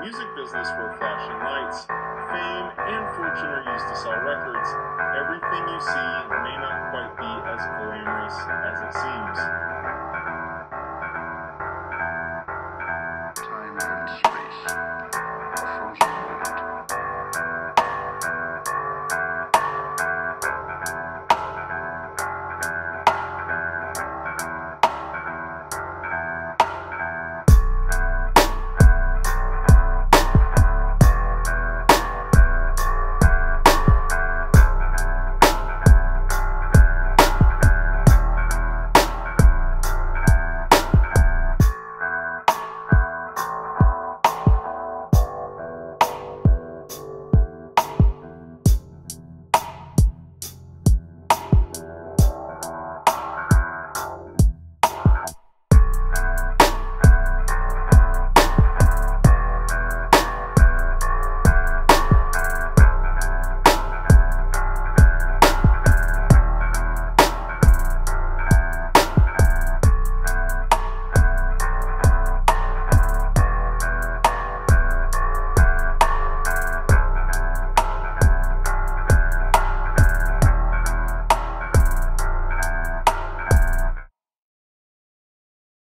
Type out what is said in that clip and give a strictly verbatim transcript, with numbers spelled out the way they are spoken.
music business where flashing lights, fame, and fortune are used to sell records, everything you see may not quite be as glamorous as it seems.